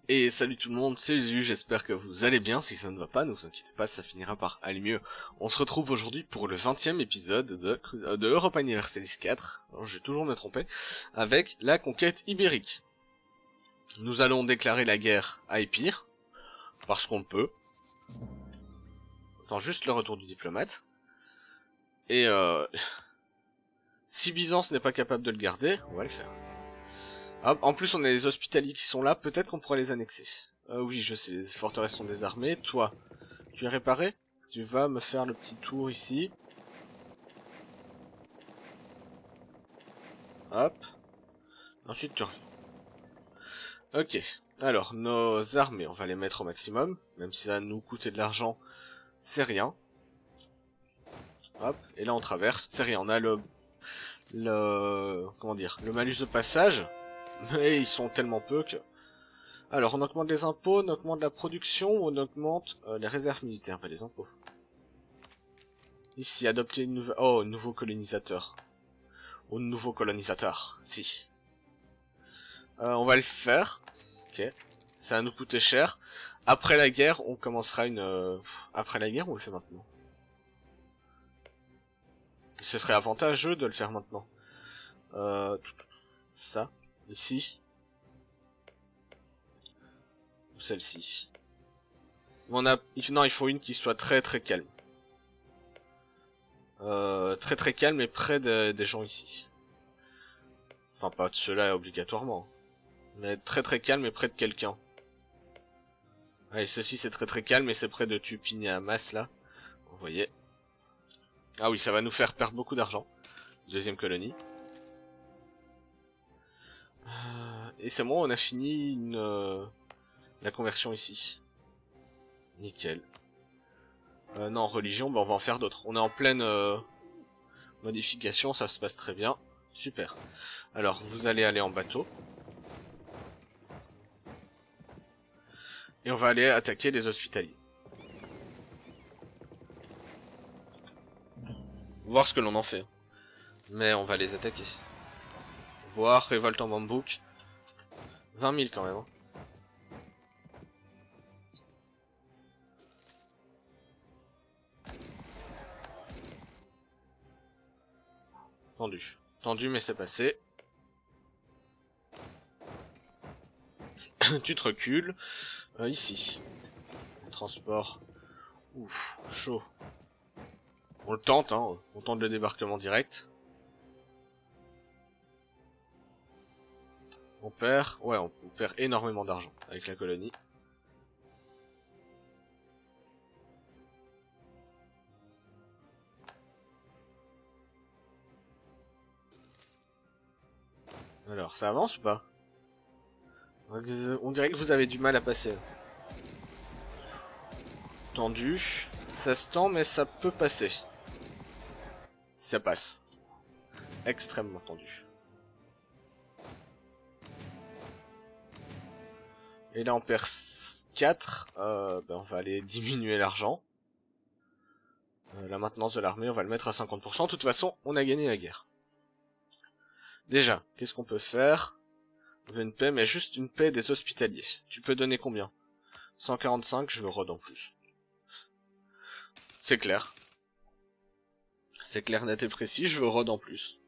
Et salut tout le monde, c'est Usu, j'espère que vous allez bien. Si ça ne va pas, ne vous inquiétez pas, ça finira par aller mieux. On se retrouve aujourd'hui pour le 20e épisode de Europa Universalis 4, alors, je vais toujours me tromper, avec la conquête ibérique. Nous allons déclarer la guerre à Épire, parce qu'on peut. Attends juste le retour du diplomate. Et si Byzance n'est pas capable de le garder, on va le faire. Hop, en plus on a les hospitaliers qui sont là, peut-être qu'on pourra les annexer. Oui, je sais, les forteresses sont désarmées. Toi, tu es réparé? Tu vas me faire le petit tour ici. Hop. Ensuite tu reviens. Ok, alors nos armées, on va les mettre au maximum. Même si ça va nous coûter de l'argent, c'est rien. Hop, et là on traverse, c'est rien, on a le comment dire, le malus de passage. Mais ils sont tellement peu que... Alors, on augmente les impôts, on augmente la production, ou on augmente les réserves militaires, pas les impôts. Ici, adopter une nouvelle... Oh, un nouveau colonisateur. Ou nouveau colonisateur, si. On va le faire. Ok. Ça va nous coûter cher. Après la guerre, on commencera une... Après la guerre, on le fait maintenant. Ce serait avantageux de le faire maintenant. Ça. Ici. Ou celle-ci. Non, il faut une qui soit très très calme. Très très calme et près des gens ici. Enfin, pas de ceux-là obligatoirement. Mais très très calme et près de quelqu'un. Allez, ceci c'est très très calme et c'est près de Tupiniamas là. Vous voyez. Ah oui, ça va nous faire perdre beaucoup d'argent. Deuxième colonie. Et c'est bon, on a fini la conversion ici. Nickel. Non, religion, bah on va en faire d'autres. On est en pleine modification, ça se passe très bien. Super. Alors, vous allez aller en bateau. Et on va aller attaquer les hospitaliers. Voir ce que l'on en fait. Mais on va les attaquer. Voir, révolte en bambouk. 20 000 quand même. Hein. Tendu. Tendu mais c'est passé. Tu te recules. Ici. Transport. Ouf, chaud. On le tente, hein. On tente le débarquement direct. On perd... Ouais, on perd énormément d'argent avec la colonie. Alors, ça avance ou pas? On dirait que vous avez du mal à passer. Tendu. Ça se tend, mais ça peut passer. Ça passe. Extrêmement tendu. Et là, on perd 4. Ben, on va aller diminuer l'argent. La maintenance de l'armée, on va le mettre à 50%. De toute façon, on a gagné la guerre. Déjà, qu'est-ce qu'on peut faire? On veut une paix, mais juste une paix des hospitaliers. Tu peux donner combien? 145, je veux Rhodes en plus. C'est clair. C'est clair, net et précis, je veux Rhodes en plus.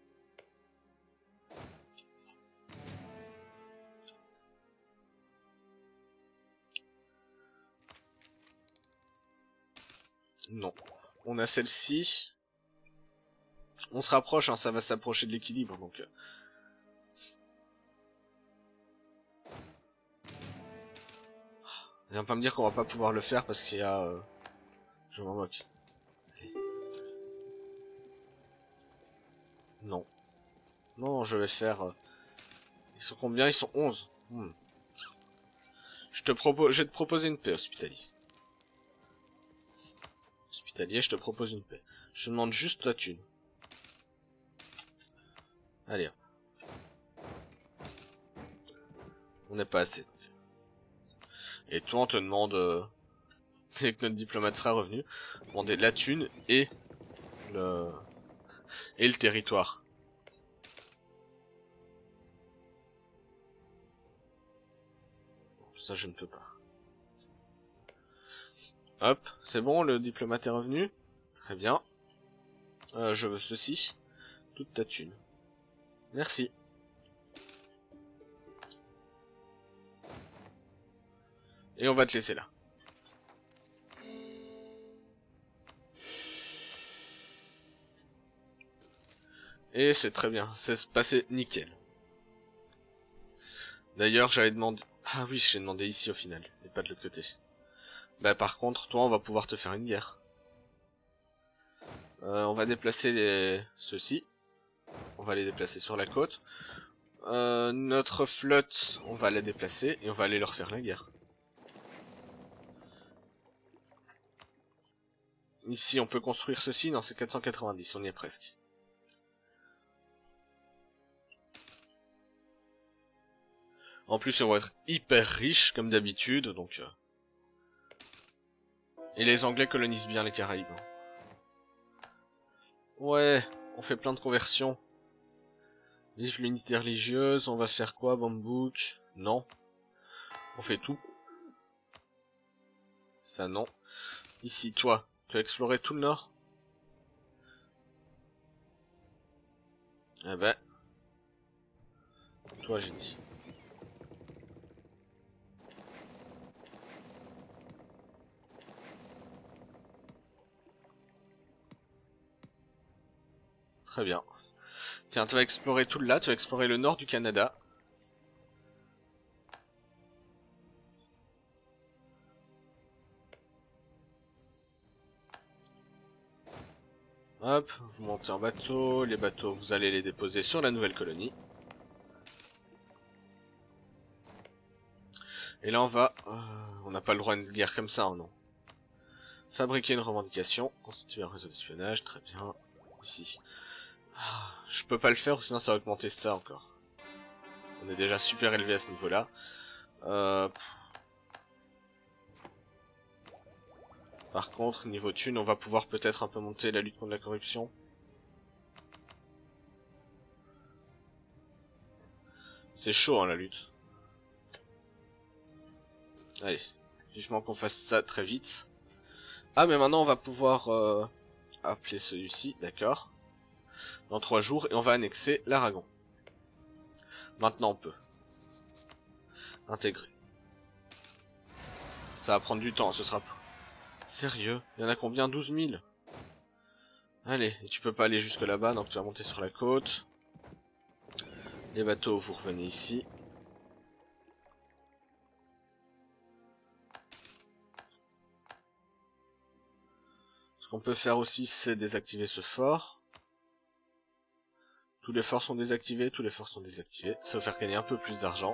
Non. On a celle-ci. On se rapproche, hein, ça va s'approcher de l'équilibre, donc... Viens pas me dire qu'on va pas pouvoir le faire parce qu'il y a... Je m'en moque. Non. Non, je vais faire... Ils sont combien? Ils sont 11. Je vais te proposer une paix, hospitalier. Hospitalier, je te propose une paix. Je te demande juste la thune. Allez. On n'est pas assez. Et toi, on te demande... dès que notre diplomate sera revenu, demander de la thune et le territoire. ça je ne peux pas. Hop, c'est bon, le diplomate est revenu. Très bien. Je veux ceci. Toute ta thune. Merci. Et on va te laisser là. Et c'est très bien, c'est passé nickel. D'ailleurs, j'avais demandé... Ah oui, j'ai demandé ici au final, et pas de l'autre côté. Bah par contre, toi, on va pouvoir te faire une guerre. On va déplacer ceux-ci. On va les déplacer sur la côte. Notre flotte, on va la déplacer, et on va aller leur faire la guerre. Ici, on peut construire ceci, non, c'est 490, on y est presque. En plus, ils vont être hyper riches, comme d'habitude, donc... Et les Anglais colonisent bien les Caraïbes. Ouais, on fait plein de conversions. Vive l'unité religieuse, on va faire quoi, Bambouk? Non. On fait tout. Ça, non. Ici, toi, tu as exploré tout le nord? Eh ben... Toi, j'ai dit. Très bien. Tiens, tu vas explorer tout là, tu vas explorer le nord du Canada. Hop, vous montez en bateau, les bateaux, vous allez les déposer sur la nouvelle colonie. Et là on va... on n'a pas le droit à une guerre comme ça, hein, non. Fabriquer une revendication, constituer un réseau d'espionnage, très bien. Ici. Je peux pas le faire, sinon ça va augmenter ça encore. On est déjà super élevé à ce niveau-là. Par contre, niveau thune, on va pouvoir peut-être un peu monter la lutte contre la corruption. C'est chaud, hein, la lutte. Allez, vivement qu'on fasse ça très vite. Ah, mais maintenant, on va pouvoir appeler celui-ci, d'accord. Dans 3 jours, et on va annexer l'Aragon. Maintenant, on peut. Intégrer. Ça va prendre du temps, ce sera... Sérieux? Il y en a combien? 12 000? Allez, et tu peux pas aller jusque là-bas, donc tu vas monter sur la côte. Les bateaux, vous revenez ici. Ce qu'on peut faire aussi, c'est désactiver ce fort. Tous les forts sont désactivés, tous les forts sont désactivés. Ça va faire gagner un peu plus d'argent.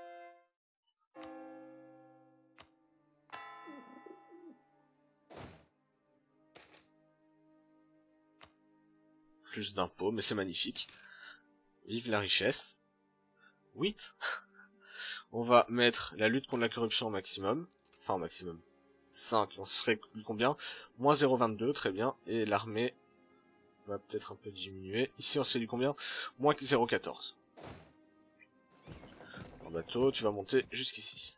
Plus d'impôts, mais c'est magnifique. Vive la richesse. 8. On va mettre la lutte contre la corruption au maximum. Enfin, au maximum. 5. On se ferait combien? Moins 0,22, très bien. Et l'armée va peut-être un peu diminuer. Ici, on se fait du combien? Moins 0,14. En bateau, tu vas monter jusqu'ici.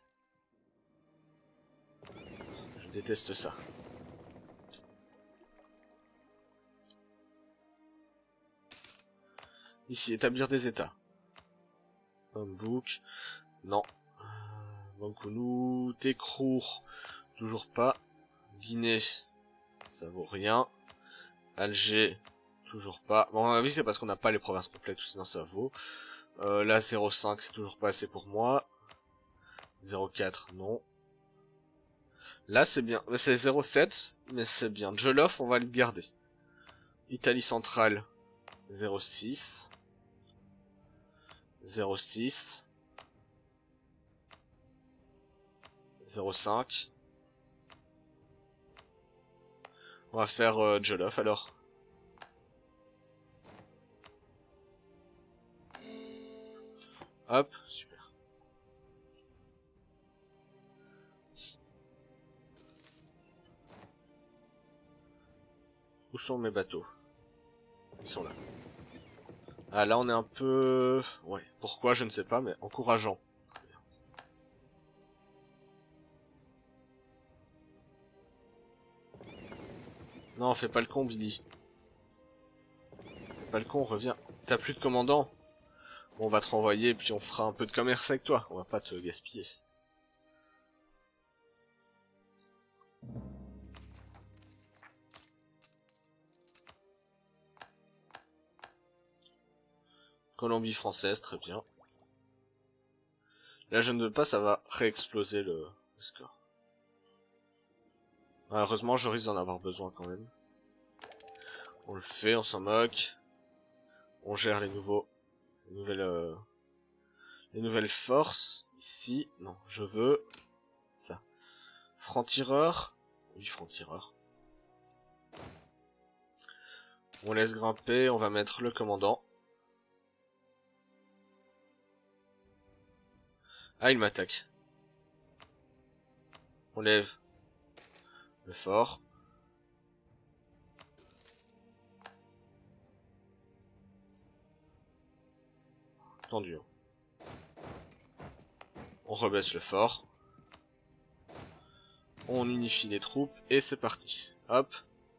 Je déteste ça. Ici, établir des états. Bambouk. Non. Bankounou. Tekrour. Toujours pas. Guinée. Ça vaut rien. Alger. Toujours pas. Bon, à mon avis, c'est parce qu'on n'a pas les provinces complètes, sinon ça vaut. Là, 0,5, c'est toujours pas assez pour moi. 0,4, non. Là, c'est bien. C'est 0,7, mais c'est bien. Jolof, on va le garder. Italie centrale. 0,6. 0,6. 0,5. On va faire Jolof alors. Hop, super. Où sont mes bateaux? Ils sont là. Ah, là on est un peu... Ouais, pourquoi je ne sais pas, mais encourageant. Non, fais pas le con, Billy. Fais pas le con, reviens. T'as plus de commandant. Bon, on va te renvoyer, puis on fera un peu de commerce avec toi. On va pas te gaspiller. Colombie française, très bien. Là, je ne veux pas, ça va réexploser le score. Malheureusement, je risque d'en avoir besoin quand même. On le fait, on s'en moque. On gère les nouvelles forces. Ici, non, je veux ça. Franc-tireur. Oui, franc-tireur. On laisse grimper, on va mettre le commandant. Ah, il m'attaque. On lève le fort. Tendu. On rebaisse le fort. On unifie les troupes et c'est parti. Hop.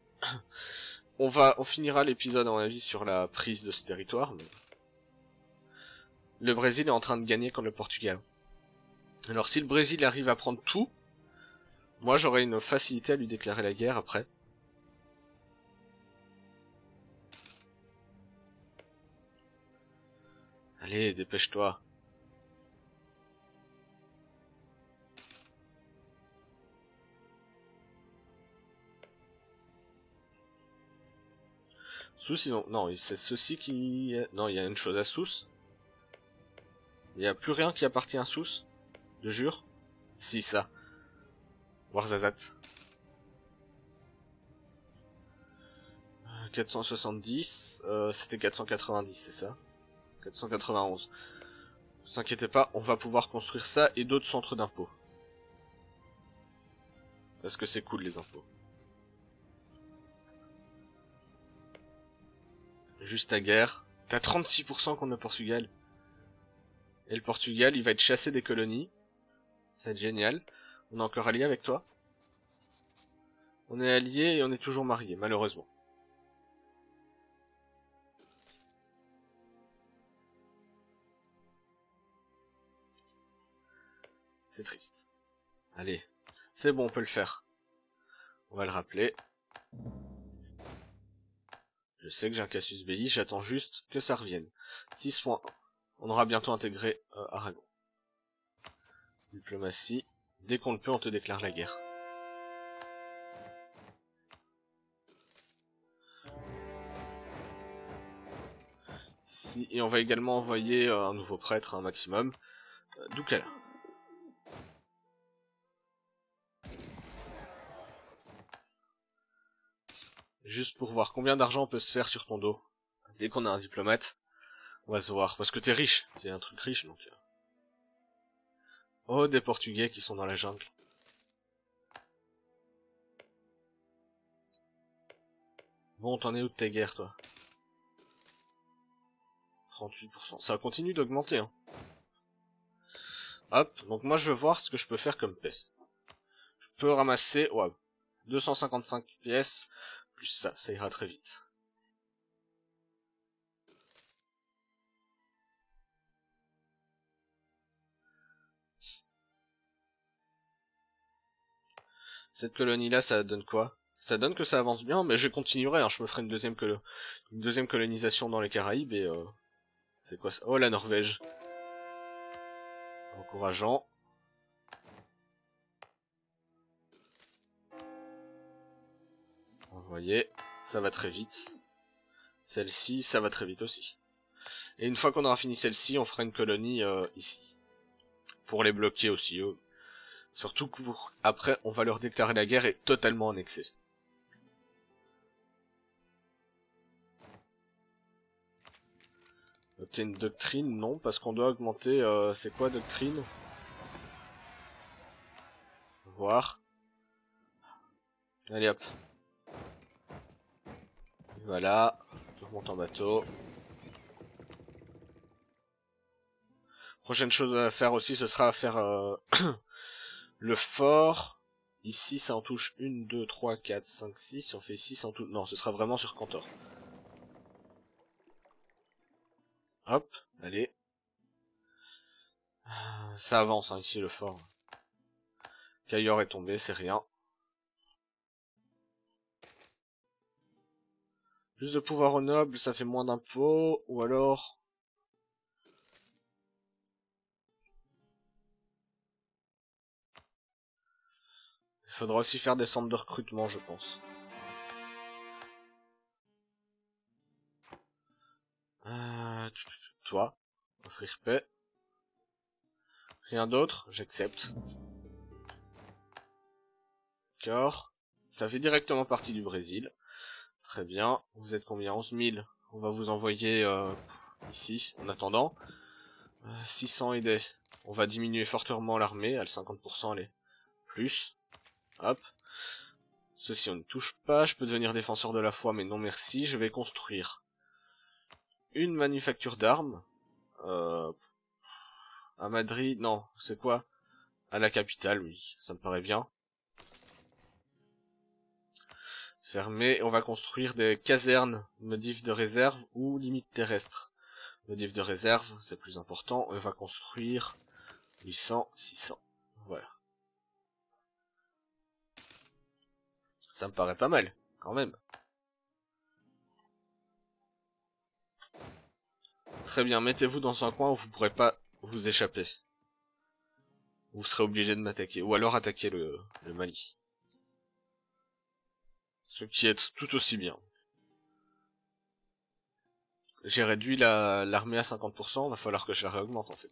On finira l'épisode à mon avis sur la prise de ce territoire. Mais... le Brésil est en train de gagner contre le Portugal. Alors si le Brésil arrive à prendre tout, moi j'aurai une facilité à lui déclarer la guerre après. Allez, dépêche-toi. Sousse, ils ont... non, c'est ceci qui... non, il y a une chose à Sousse. Il n'y a plus rien qui appartient à Sousse. Je jure. Si, ça. Warzazat. 470, c'était 490, c'est ça? 491. Ne vous inquiétez pas, on va pouvoir construire ça et d'autres centres d'impôts. Parce que c'est cool les impôts. Juste à guerre. T'as 36% contre le Portugal. Et le Portugal, il va être chassé des colonies. Ça va être génial. On est encore allié avec toi. On est alliés et on est toujours mariés, malheureusement. C'est triste. Allez, c'est bon, on peut le faire. On va le rappeler. Je sais que j'ai un Cassius Belli, j'attends juste que ça revienne. 6.1. On aura bientôt intégré Aragon. Diplomatie. Dès qu'on le peut, on te déclare la guerre. Ici, et on va également envoyer un nouveau prêtre, un maximum. Doukala. Juste pour voir combien d'argent on peut se faire sur ton dos. Dès qu'on a un diplomate, on va se voir. Parce que t'es riche. T'es un truc riche, donc... oh, des Portugais qui sont dans la jungle. Bon, t'en es où de tes guerres, toi? 38%. Ça continue d'augmenter, hein. Hop, donc moi je veux voir ce que je peux faire comme paix. Je peux ramasser... ouais, 255 pièces... plus ça ira très vite. Cette colonie-là, ça donne quoi? Ça donne que ça avance bien, mais je continuerai, hein, je me ferai une deuxième colonisation dans les Caraïbes, et c'est quoi ça? Oh, la Norvège. Encourageant. Envoyé. Ça va très vite. Celle-ci, ça va très vite aussi. Et une fois qu'on aura fini celle-ci, on fera une colonie ici. Pour les bloquer aussi, eux. Surtout que après, on va leur déclarer la guerre et totalement annexer. Obtenir une doctrine, non, parce qu'on doit augmenter... c'est quoi doctrine? Voir. Allez hop. Voilà. On remonte en bateau. Prochaine chose à faire aussi, ce sera à faire le fort Ici, ça en touche 1, 2, 3, 4, 5, 6. Si on fait ici, ça en touche... Non, ce sera vraiment sur Cantor. Hop, allez. Ça avance, hein, ici, le fort. Caillor est tombé, c'est rien. Plus de pouvoir au noble, ça fait moins d'impôts, ou alors... Il faudra aussi faire des centres de recrutement, je pense. Toi, offrir paix. Rien d'autre, j'accepte. D'accord. Ça fait directement partie du Brésil. Très bien. Vous êtes combien? 11 000. On va vous envoyer ici, en attendant. 600 idées. On va diminuer fortement l'armée. Elle 50%, elle est plus. Hop. Ceci, on ne touche pas. Je peux devenir défenseur de la foi, mais non merci. Je vais construire une manufacture d'armes. À Madrid, non, c'est quoi? À la capitale, oui. Ça me paraît bien. Fermé, on va construire des casernes, modifs de réserve ou limites terrestres. Modif de réserve, c'est plus important. On va construire 800, 600. Voilà. Ça me paraît pas mal, quand même. Très bien, mettez-vous dans un coin où vous pourrez pas vous échapper. Vous serez obligé de m'attaquer, ou alors attaquer le Mali. Ce qui est tout aussi bien. J'ai réduit l'armée à 50%, va falloir que je la réaugmente en fait.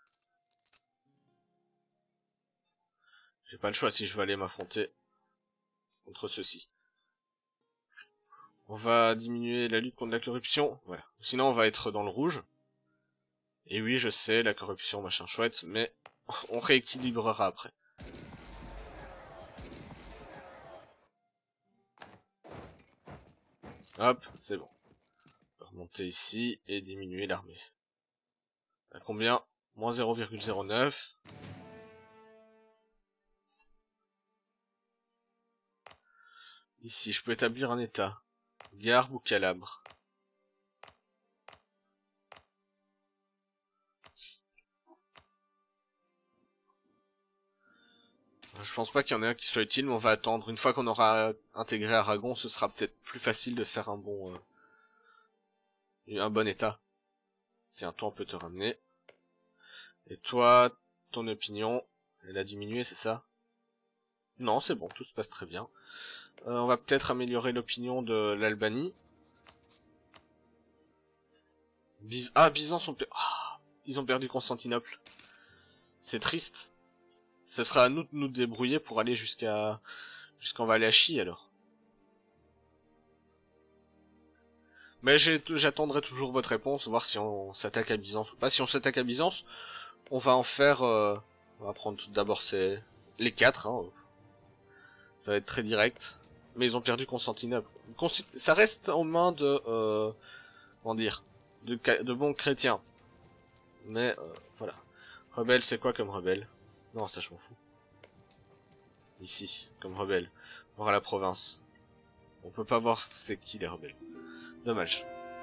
J'ai pas le choix si je veux aller m'affronter contre ceux-ci. On va diminuer la lutte contre la corruption, voilà. Sinon on va être dans le rouge. Et oui, je sais, la corruption, machin chouette, mais on rééquilibrera après. Hop, c'est bon. On va remonter ici et diminuer l'armée. À combien? Moins 0,09. Ici, je peux établir un état. Garbe ou Calabre. Je pense pas qu'il y en ait un qui soit utile, mais on va attendre. Une fois qu'on aura intégré Aragon, ce sera peut-être plus facile de faire un bon état. Tiens, toi on peut te ramener. Et toi, ton opinion, elle a diminué, c'est ça? Non, c'est bon, tout se passe très bien. On va peut-être améliorer l'opinion de l'Albanie. Byzance ont ils ont perdu Constantinople. C'est triste. Ce sera à nous de nous débrouiller pour aller jusqu'en Valachie, alors. Mais j'attendrai toujours votre réponse, voir si on s'attaque à Byzance ou pas. Si on s'attaque à Byzance, on va en faire... on va prendre tout d'abord les 4, hein. Ça va être très direct. Mais ils ont perdu Constantinople. Ça reste en main de... comment dire, de bons chrétiens. Mais voilà. Rebelle, c'est quoi comme rebelle? Non, ça je m'en fous. Ici, comme rebelle. Voir à la province. On peut pas voir c'est qui les rebelles. Dommage.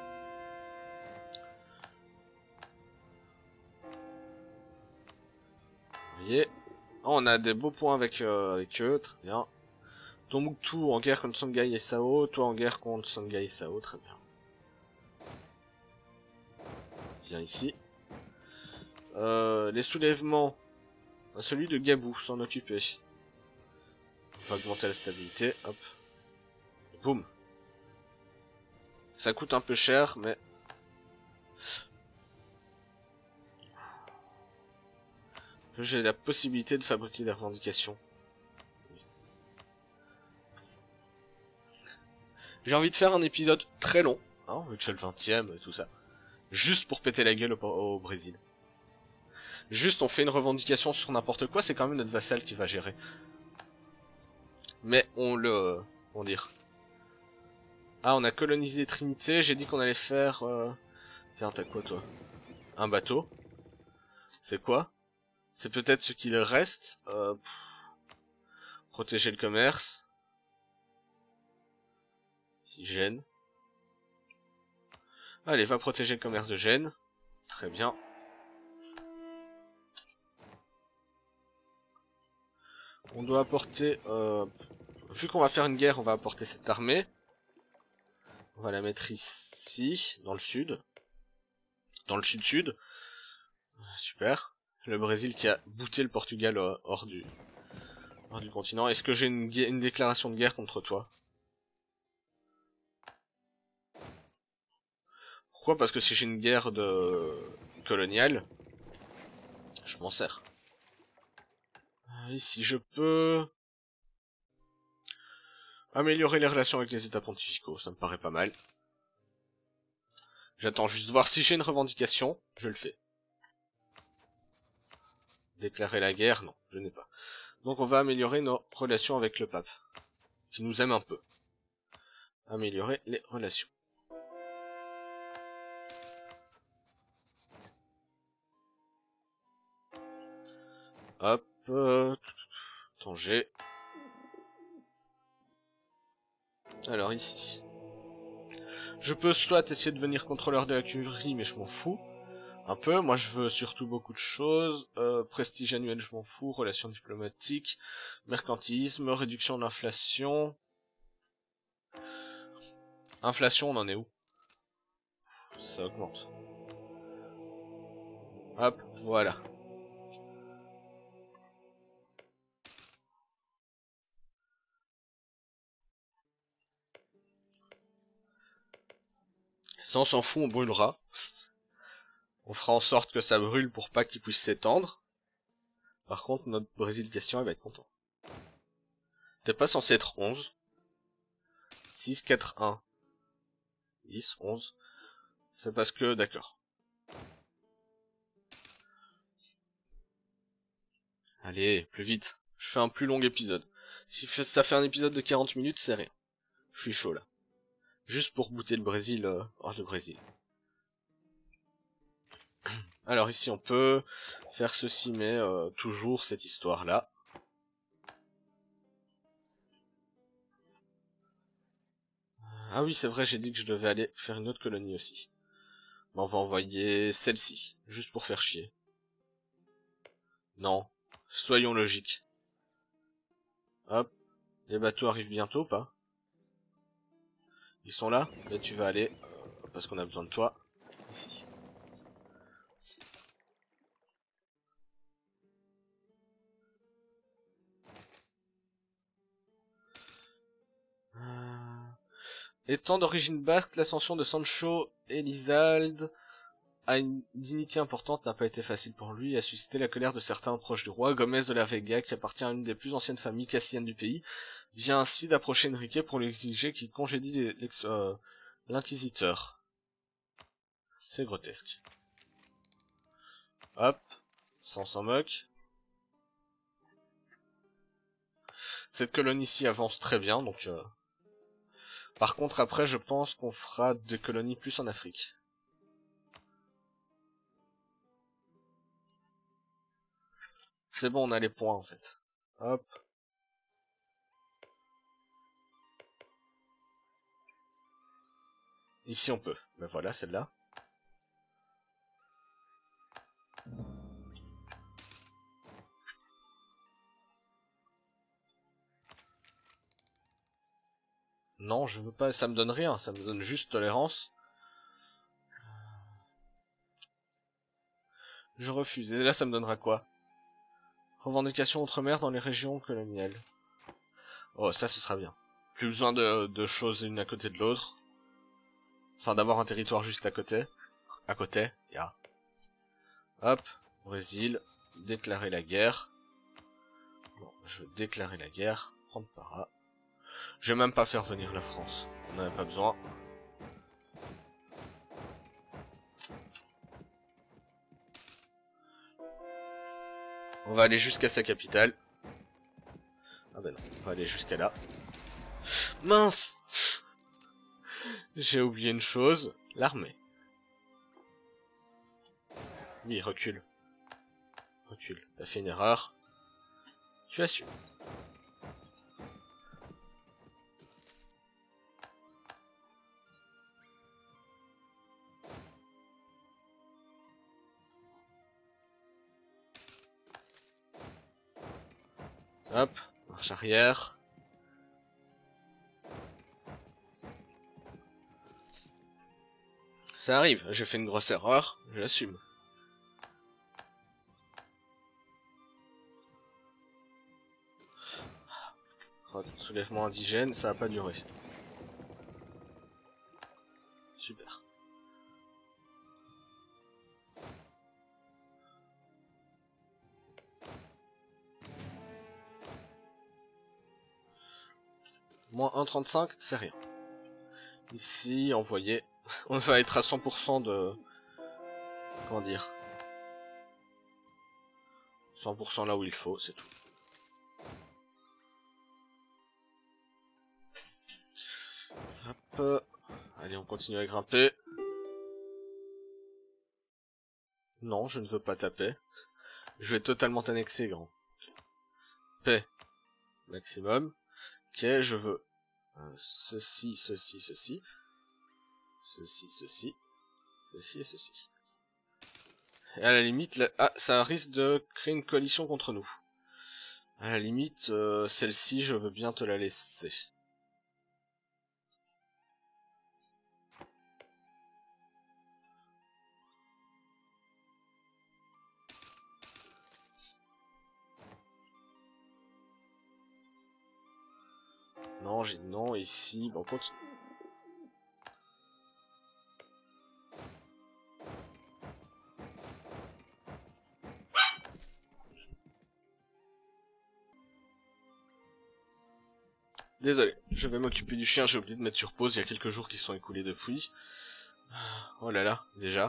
Vous voyez, on a des beaux points avec eux, très bien. Tombouctou en guerre contre Songhai et Sao, toi en guerre contre Songhai et Sao, très bien. Viens ici. Les soulèvements. Celui de Gabou, s'en occuper. Il faut augmenter la stabilité, hop. Boum. Ça coûte un peu cher, mais... j'ai la possibilité de fabriquer des revendications. J'ai envie de faire un épisode très long, hein, vu que c'est le 20ème et tout ça. Juste pour péter la gueule au Brésil. Juste on fait une revendication sur n'importe quoi, c'est quand même notre vassal qui va gérer. Mais on le... comment dire? Ah, on a colonisé Trinité, j'ai dit qu'on allait faire... Tiens, t'as quoi toi? Un bateau. C'est quoi? C'est peut-être ce qu'il reste. Protéger le commerce. Si Gênes. Allez, va protéger le commerce de Gênes. Très bien. On doit apporter... vu qu'on va faire une guerre, on va apporter cette armée. On va la mettre ici, dans le sud. Dans le sud-sud. Super. Le Brésil qui a bouté le Portugal hors du continent. Est-ce que j'ai une déclaration de guerre contre toi? Pourquoi? Parce que si j'ai une guerre coloniale, je m'en sers. Ici, je peux améliorer les relations avec les états pontificaux, ça me paraît pas mal. J'attends juste voir si j'ai une revendication, je le fais. Déclarer la guerre, non, je n'ai pas. Donc on va améliorer nos relations avec le pape, qui nous aime un peu. Améliorer les relations. Hop, Tanger. Alors ici. Je peux soit essayer de devenir contrôleur de la curie, mais je m'en fous. Un peu, moi je veux surtout beaucoup de choses. Prestige annuel, je m'en fous. Relations diplomatiques. Mercantilisme, réduction de l'inflation. Inflation, on en est où? Ça augmente. Hop, voilà. Ça, on s'en fout, on brûlera. On fera en sorte que ça brûle pour pas qu'il puisse s'étendre. Par contre, notre Brésil question, il va être content. T'es pas censé être 11. 6, 4, 1. 10, 11. C'est parce que, d'accord. Allez, plus vite. Je fais un plus long épisode. Si ça fait un épisode de 40 minutes, c'est rien. Je suis chaud là. Juste pour booter le Brésil hors de Brésil. Alors ici on peut faire ceci, mais toujours cette histoire-là. Ah oui, c'est vrai, j'ai dit que je devais aller faire une autre colonie aussi. Mais on va envoyer celle-ci, juste pour faire chier. Non, soyons logiques. Hop, les bateaux arrivent bientôt, pas? Ils sont là? Mais tu vas aller, parce qu'on a besoin de toi, ici. Étant d'origine basque, l'ascension de Sancho Elizalde à une dignité importante n'a pas été facile pour lui et a suscité la colère de certains proches du roi. Gomez de la Vega, qui appartient à une des plus anciennes familles castillanes du pays, vient ainsi d'approcher Enrique pour lui exiger qu'il congédie l'inquisiteur. C'est grotesque. Hop, ça on s'en moque. Cette colonie-ci avance très bien, donc... Par contre, après, je pense qu'on fera des colonies plus en Afrique. C'est bon, on a les points, en fait. Hop. Ici, on peut. Mais voilà, celle-là. Non, je veux pas, ça me donne rien, ça me donne juste tolérance. Je refuse, et là ça me donnera quoi? Revendication outre-mer dans les régions coloniales. Oh, ça ce sera bien. Plus besoin de choses l'une à côté de l'autre. Enfin, d'avoir un territoire juste à côté. À côté, ya. Hop, Brésil, déclarer la guerre. Bon, je veux déclarer la guerre, prendre para. Je vais même pas faire venir la France, on n'en a pas besoin. On va aller jusqu'à sa capitale. Ah ben non, on va aller jusqu'à là. Mince! J'ai oublié une chose, l'armée. Oui, recule. Recule, t'as fait une erreur. Tu assumes. Hop, marche arrière. Ça arrive, j'ai fait une grosse erreur, je l'assume. Soulèvement indigène, ça va pas durer. Super. Moins 1,35, c'est rien. Ici, envoyé. On va être à 100% de... Comment dire, 100% là où il faut, c'est tout. Hop. Allez, on continue à grimper. Non, je ne veux pas taper. Je vais totalement t'annexer, grand. P. Maximum. Ok, je veux ceci, ceci, ceci. Ceci, ceci. Ceci et ceci. Et à la limite, là... ah, ça risque de créer une coalition contre nous. À la limite, celle-ci, je veux bien te la laisser. Non, j'ai dit non, ici, bon, continue. Désolé, je vais m'occuper du chien, j'ai oublié de mettre sur pause, il y a quelques jours qui sont écoulés depuis. Oh là là, déjà.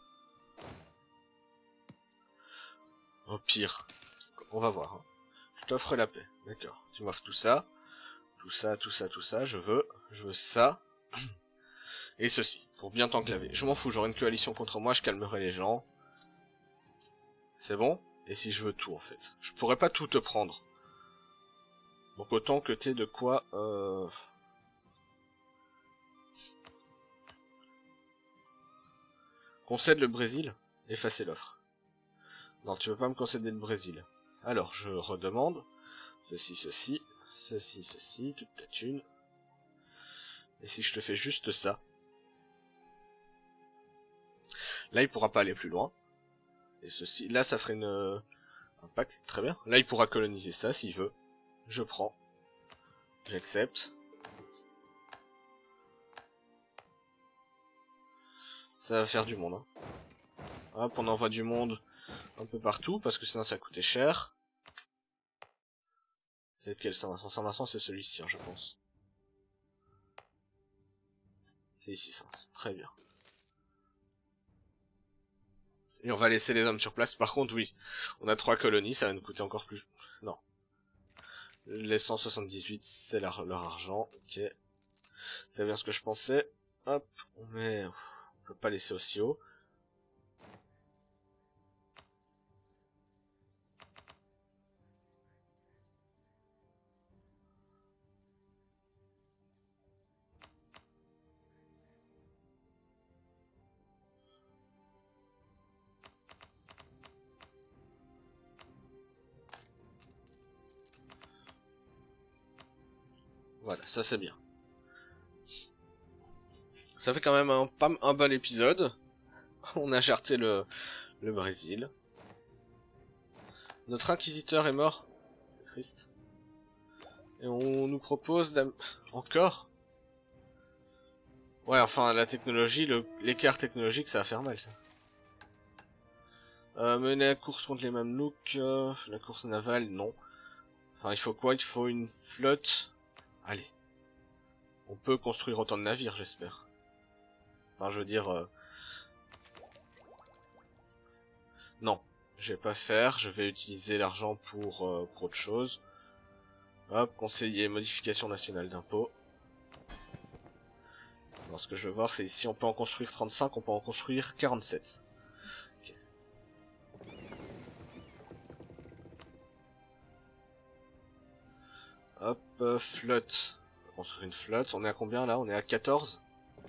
Au pire, on va voir. Hein. Je t'offre la paix, d'accord. Tu m'offres tout ça, tout ça, tout ça, tout ça, je veux ça. Et ceci, pour bien t'enclaver. Je m'en fous, j'aurai une coalition contre moi, je calmerai les gens. C'est bon? Et si je veux tout, en fait. Je pourrais pas tout te prendre. Donc autant que t'aies de quoi... Concède le Brésil, effacer l'offre. Non, tu veux pas me concéder le Brésil. Alors, je redemande. Ceci, ceci, ceci, ceci, toute ta thune. Et si je te fais juste ça... Là, il pourra pas aller plus loin. Et ceci... Là, ça ferait un pacte. Très bien. Là, il pourra coloniser ça, s'il veut. Je prends. J'accepte. Ça va faire du monde. Hein. Hop, on envoie du monde un peu partout, parce que sinon ça coûtait cher. C'est lequel, Saint-Vincent? Saint-Vincent, c'est celui-ci, hein, je pense. C'est ici, Saint-Vincent. Très bien. Et on va laisser les hommes sur place. Par contre, oui, on a 3 colonies, ça va nous coûter encore plus... Non. Les 178, c'est leur argent. Ok. C'est bien ce que je pensais. Hop, on met... On peut pas laisser aussi haut. Voilà, ça c'est bien. Ça fait quand même un bon épisode. On a jarté le Brésil. Notre inquisiteur est mort. C'est triste. Et on nous propose encore. Ouais, enfin, la technologie, l'écart technologique, ça va faire mal, ça. Mener la course contre les Mamelouks, la course navale, non. Enfin, il faut quoi? Il faut une flotte. Allez. On peut construire autant de navires, j'espère. Enfin, je veux dire... Non, je vais pas faire. Je vais utiliser l'argent pour autre chose. Hop, conseiller modification nationale d'impôt. Non, ce que je veux voir, c'est si on peut en construire 35, on peut en construire 47. Okay. Hop, flotte. On va construire une flotte. On est à combien là? On est à 14.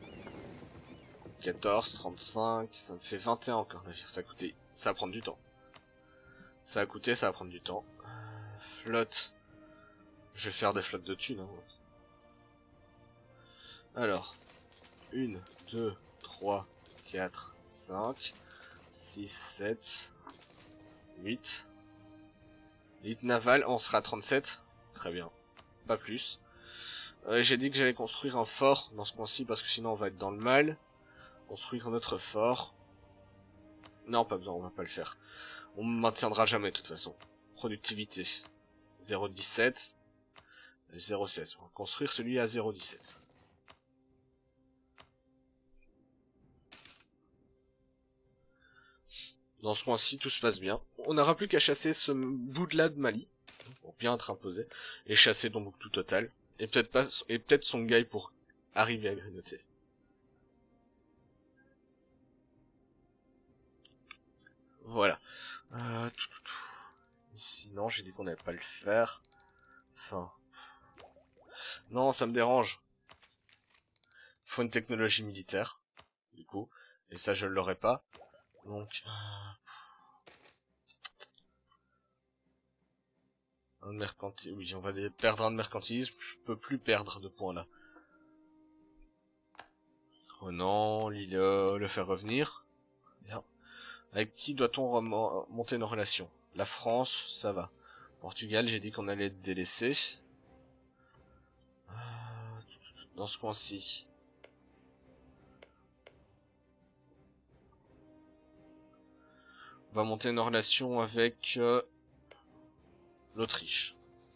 14, 35, ça me fait 21 encore. Ça a coûté, ça va prendre du temps. Ça va coûter, ça va prendre du temps. Flotte. Je vais faire des flottes de thunes. Hein. Alors, 1, 2, 3, 4, 5, 6, 7, 8. L'élite navale, on sera à 37. Très bien. Pas plus. J'ai dit que j'allais construire un fort dans ce coin-ci parce que sinon on va être dans le mal. Construire notre fort. Non, pas besoin, on va pas le faire. On maintiendra jamais de toute façon. Productivité. 0,17. 0,16. On va construire celui à 0,17. Dans ce coin-ci, tout se passe bien. On n'aura plus qu'à chasser ce bout-là de Mali. Pour bien être imposé. Et chasser Tombouctou total. Et peut-être pas, et peut-être Songhai pour arriver à grignoter. Voilà. Sinon, j'ai dit qu'on n'allait pas le faire. Enfin. Non, ça me dérange. Il faut une technologie militaire. Du coup. Et ça, je ne l'aurai pas. Donc. Un mercantilisme. Oui, on va perdre un de mercantilisme. Je peux plus perdre de points là. Oh non, le faire revenir. Bien. Avec qui doit-on monter une relation? La France, ça va. Portugal, j'ai dit qu'on allait délaisser. Dans ce coin-ci. On va monter une relation avec l'Autriche.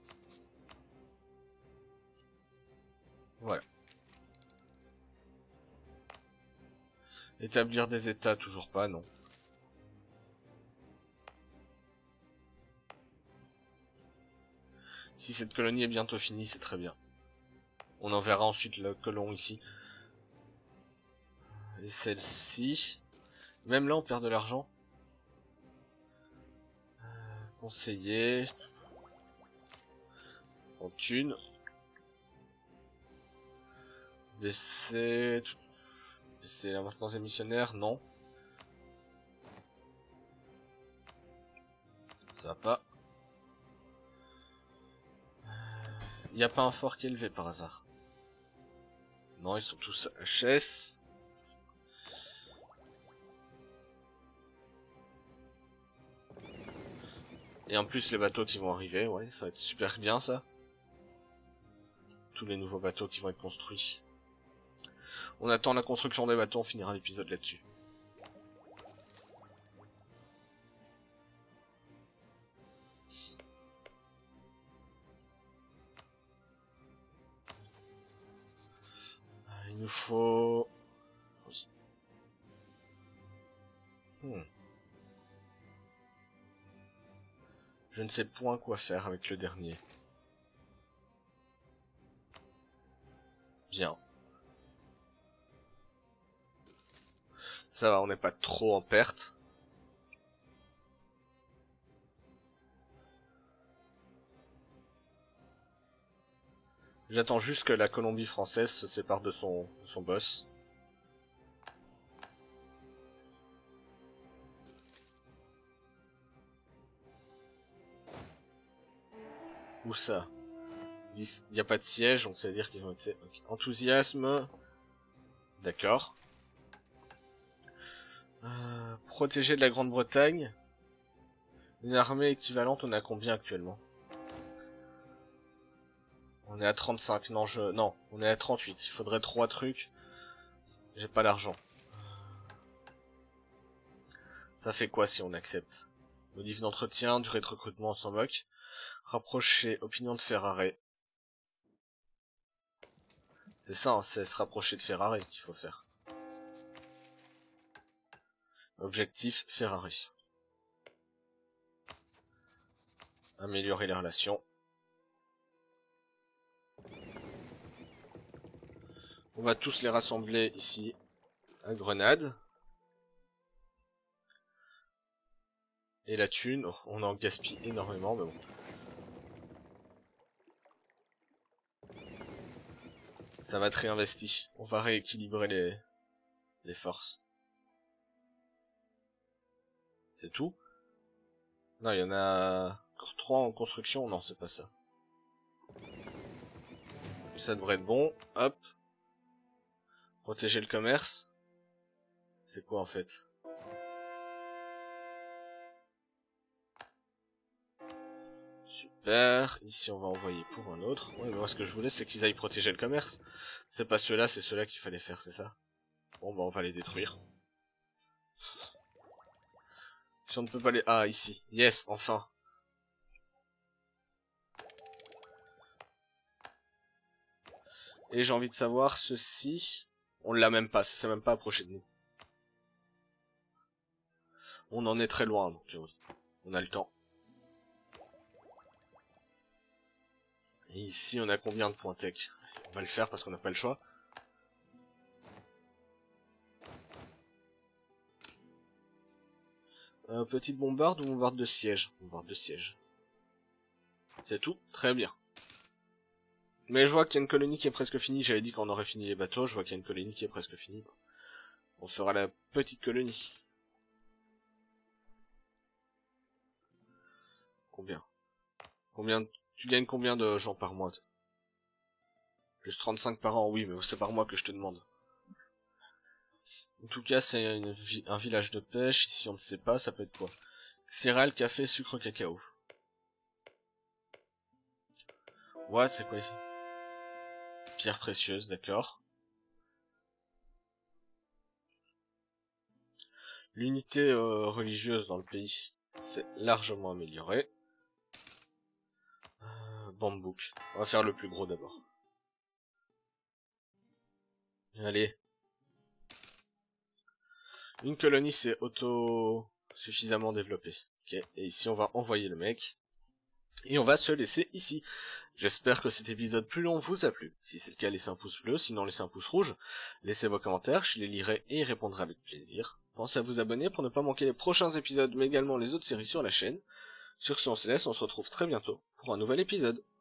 Voilà. Établir des États, toujours pas, non. Si cette colonie est bientôt finie, c'est très bien. On enverra ensuite le colon ici. Et celle-ci. Même là, on perd de l'argent. Conseiller. En thune. Baisser la maintenance des missionnaires, non. Ça va pas. Il n'y a pas un fort qui est élevé par hasard. Non, ils sont tous HS. Et en plus les bateaux qui vont arriver, ouais, ça va être super bien ça. Tous les nouveaux bateaux qui vont être construits. On attend la construction des bateaux, on finira l'épisode là-dessus. Il nous faut... Je ne sais point quoi faire avec le dernier. Bien. Ça va, on n'est pas trop en perte. J'attends juste que la Colombie française se sépare de son boss. Où ça? Il n'y a pas de siège, donc ça veut dire qu'ils ont été... Okay. Enthousiasme. D'accord. Protégé de la Grande-Bretagne. Une armée équivalente, on est à combien actuellement? On est à 35, non, non, on est à 38. Il faudrait 3 trucs. J'ai pas l'argent. Ça fait quoi si on accepte? Modif d'entretien, durée de recrutement, on s'en moque. Rapprocher, opinion de Ferrari. C'est ça, hein, c'est se rapprocher de Ferrari qu'il faut faire. Objectif, Ferrari. Améliorer les relations. On va tous les rassembler ici à Grenade. Et la thune, on en gaspille énormément, mais bon. Ça va être réinvesti. On va rééquilibrer les forces. C'est tout? Non, il y en a encore 3 en construction. Non, c'est pas ça. Ça devrait être bon. Hop. Protéger le commerce. C'est quoi en fait? Super. Ici on va envoyer pour un autre. Ouais, mais moi ce que je voulais c'est qu'ils aillent protéger le commerce. C'est pas ceux-là, c'est ceux-là qu'il fallait faire, c'est ça? Bon bah on va les détruire. Si on ne peut pas les... Ah, ici. Yes, enfin. Et j'ai envie de savoir, ceci... On l'a même pas, ça s'est même pas approché de nous. On en est très loin, donc oui. On a le temps. Et ici, on a combien de points tech? On va le faire parce qu'on n'a pas le choix. Petite bombarde ou bombarde de siège? Bombarde de siège. C'est tout? Très bien. Mais je vois qu'il y a une colonie qui est presque finie. J'avais dit qu'on aurait fini les bateaux. Je vois qu'il y a une colonie qui est presque finie. On fera la petite colonie. Combien? Tu gagnes combien de gens par mois? Plus 35 par an, oui, mais c'est par mois que je te demande. En tout cas, c'est un village de pêche. Ici, on ne sait pas, ça peut être quoi? Céréales, café, sucre, cacao. What, c'est quoi ici? Pierre précieuse, d'accord. L'unité religieuse dans le pays, c'est largement amélioré. Bambouk. On va faire le plus gros d'abord. Allez. Une colonie, c'est suffisamment développé. Ok, et ici, on va envoyer le mec. Et on va se laisser ici. J'espère que cet épisode plus long vous a plu. Si c'est le cas, laissez un pouce bleu, sinon laissez un pouce rouge. Laissez vos commentaires, je les lirai et y répondrai avec plaisir. Pensez à vous abonner pour ne pas manquer les prochains épisodes, mais également les autres séries sur la chaîne. Sur ce, on se laisse, on se retrouve très bientôt pour un nouvel épisode.